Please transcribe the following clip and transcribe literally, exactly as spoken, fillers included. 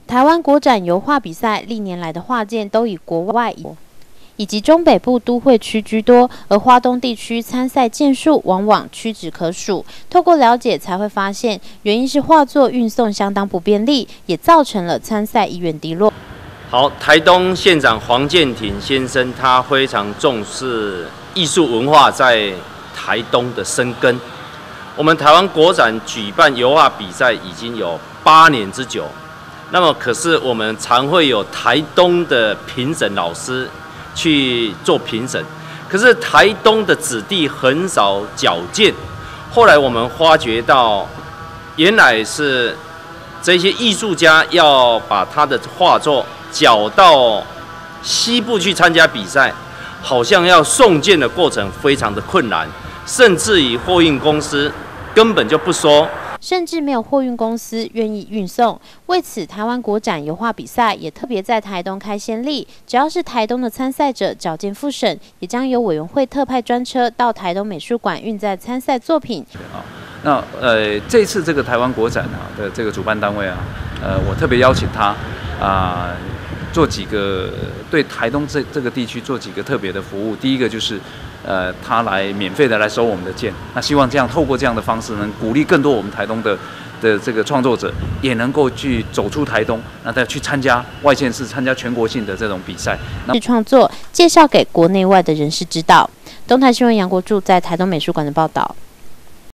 台湾国展油画比赛历年来的画件都以国外以及中北部都会区居多，而花东地区参赛件数往往屈指可数。透过了解才会发现，原因是画作运送相当不便利，也造成了参赛意愿低落。 好，台东县长黄建庭先生，他非常重视艺术文化在台东的生根。我们台湾国展举办油画比赛已经有八年之久，那么可是我们常会有台东的评审老师去做评审，可是台东的子弟很少矫健。后来我们发觉到，原来是这些艺术家要把他的画作缴到西部去参加比赛，好像要送件的过程非常的困难，甚至于货运公司根本就不收。 甚至没有货运公司愿意运送。为此，台湾国展油画比赛也特别在台东开先例，只要是台东的参赛者矫健复审，也将由委员会特派专车到台东美术馆运载参赛作品。 那呃，这次这个台湾国展啊的这个主办单位啊，呃，我特别邀请他啊、呃，做几个对台东这这个地区做几个特别的服务。第一个就是。呃，他来免费的来收我们的件，那希望这样透过这样的方式，能鼓励更多我们台东的的这个创作者，也能够去走出台东，那再去参加外县市、参加全国性的这种比赛。 那创作介绍给国内外的人士知道。东台新闻杨国柱在台东美术馆的报道。